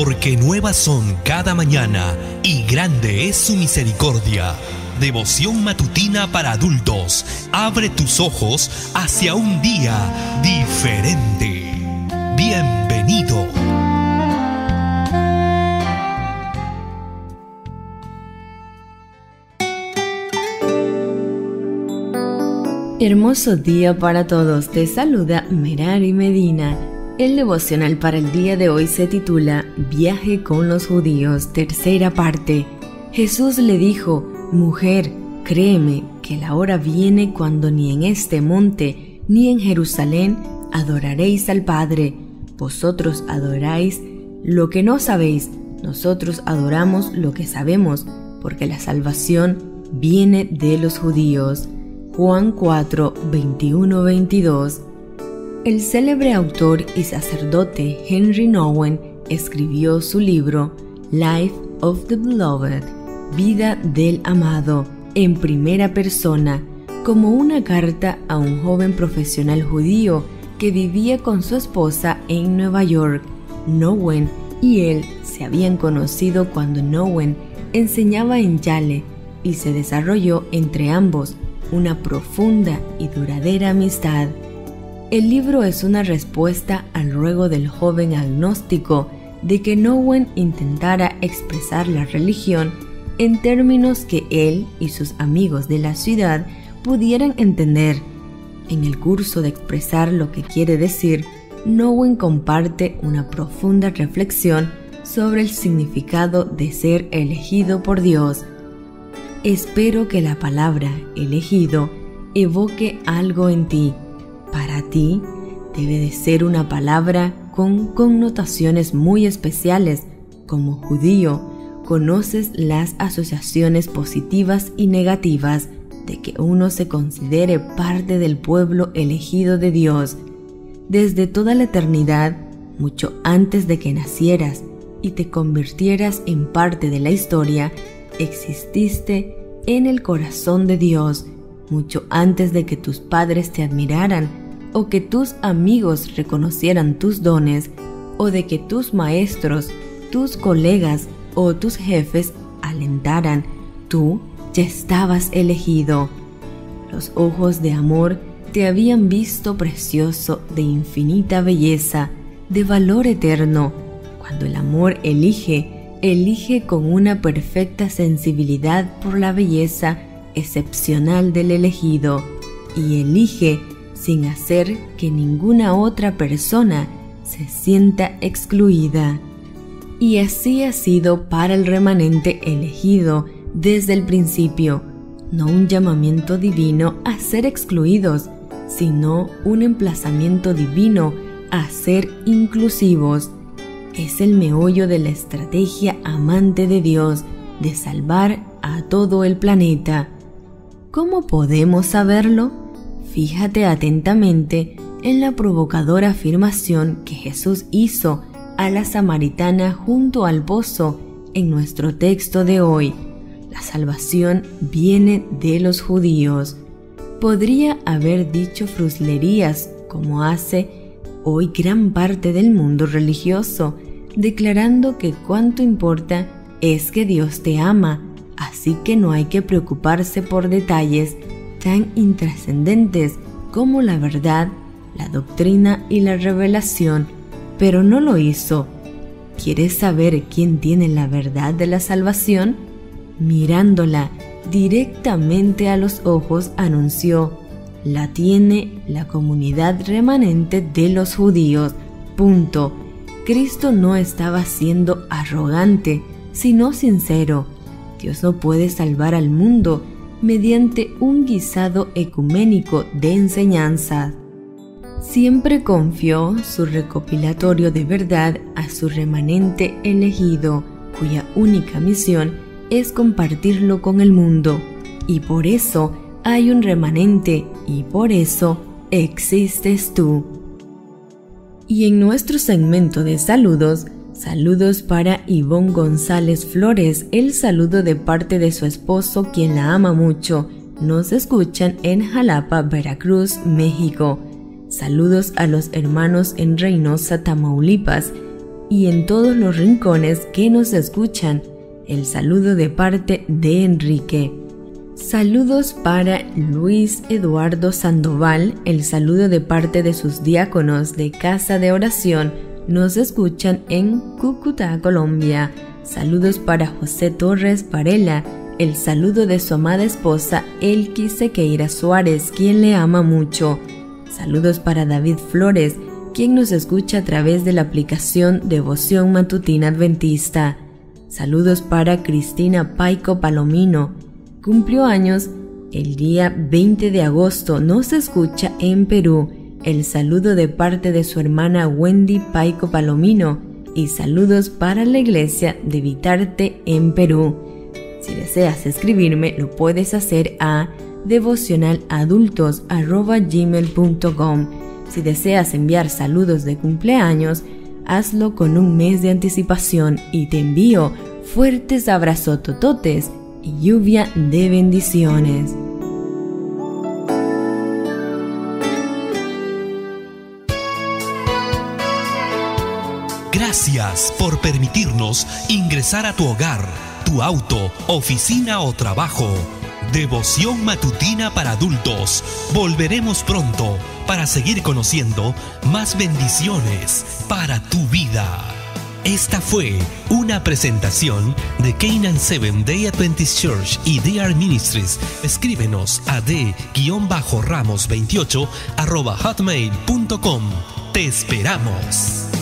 porque nuevas son cada mañana y grande es su misericordia. Devoción matutina para adultos. Abre tus ojos hacia un día diferente. Bienvenido. Hermoso día para todos, te saluda Merari Medina. El devocional para el día de hoy se titula Viaje con los judíos, tercera parte. Jesús le dijo: Mujer, créeme que la hora viene cuando ni en este monte ni en Jerusalén adoraréis al Padre. Vosotros adoráis lo que no sabéis, nosotros adoramos lo que sabemos, porque la salvación viene de los judíos. Juan 4, 21-22. El célebre autor y sacerdote Henry Nouwen escribió su libro Life of the Beloved, Vida del Amado, en primera persona, como una carta a un joven profesional judío que vivía con su esposa en Nueva York. Nouwen y él se habían conocido cuando Nouwen enseñaba en Yale y se desarrolló entre ambos una profunda y duradera amistad. El libro es una respuesta al ruego del joven agnóstico de que Nouwen intentara expresar la religión en términos que él y sus amigos de la ciudad pudieran entender. En el curso de expresar lo que quiere decir, Nouwen comparte una profunda reflexión sobre el significado de ser elegido por Dios. Espero que la palabra elegido evoque algo en ti. Para ti debe de ser una palabra con connotaciones muy especiales. Como judío, conoces las asociaciones positivas y negativas de que uno se considere parte del pueblo elegido de Dios. Desde toda la eternidad, mucho antes de que nacieras y te convirtieras en parte de la historia, exististe en el corazón de Dios, mucho antes de que tus padres te admiraran, o que tus amigos reconocieran tus dones, o de que tus maestros, tus colegas o tus jefes alentaran. Tú ya estabas elegido. Los ojos de amor te habían visto precioso, de infinita belleza, de valor eterno. Cuando el amor elige con una perfecta sensibilidad por la belleza excepcional del elegido, y elige sin hacer que ninguna otra persona se sienta excluida. Y así ha sido para el remanente elegido desde el principio, no un llamamiento divino a ser excluidos, sino un emplazamiento divino a ser inclusivos. Es el meollo de la estrategia amante de Dios de salvar a todo el planeta. ¿Cómo podemos saberlo? Fíjate atentamente en la provocadora afirmación que Jesús hizo a la samaritana junto al pozo en nuestro texto de hoy. La salvación viene de los judíos. Podría haber dicho fruslerías como hace hoy gran parte del mundo religioso, declarando que cuanto importa es que Dios te ama, así que no hay que preocuparse por detalles tan intrascendentes como la verdad, la doctrina y la revelación, pero no lo hizo. ¿Quieres saber quién tiene la verdad de la salvación? Mirándola directamente a los ojos, anunció: la tiene la comunidad remanente de los judíos. Punto. Cristo no estaba siendo arrogante, sino sincero. Dios no puede salvar al mundo mediante un guisado ecuménico de enseñanzas. Siempre confió su recopilatorio de verdad a su remanente elegido, cuya única misión es compartirlo con el mundo. Y por eso hay un remanente, y por eso existes tú. Y en nuestro segmento de saludos, saludos para Ivonne González Flores, el saludo de parte de su esposo, quien la ama mucho. Nos escuchan en Jalapa, Veracruz, México. Saludos a los hermanos en Reynosa, Tamaulipas. y en todos los rincones que nos escuchan. El saludo de parte de Enrique. Saludos para Luis Eduardo Sandoval, el saludo de parte de sus diáconos de Casa de Oración, nos escuchan en Cúcuta, Colombia. Saludos para José Torres Varela, el saludo de su amada esposa Elki Sequeira Suárez, quien le ama mucho. Saludos para David Flores, quien nos escucha a través de la aplicación Devoción Matutina Adventista. Saludos para Cristina Paico Palomino, cumplió años el día 20 de agosto, nos escucha en Perú. El saludo de parte de su hermana Wendy Paico Palomino y saludos para la iglesia de Vitarte en Perú. Si deseas escribirme, lo puedes hacer a devocionaladultos@gmail.com. Si deseas enviar saludos de cumpleaños, hazlo con un mes de anticipación y te envío fuertes abrazotototes y lluvia de bendiciones. Gracias por permitirnos ingresar a tu hogar, tu auto, oficina o trabajo. Devoción Matutina para Adultos. Volveremos pronto para seguir conociendo más bendiciones para tu vida. Esta fue una presentación de Canaan Seventh Day Adventist Church y DR Ministries. Escríbenos a d-ramos28@hotmail.com. Te esperamos.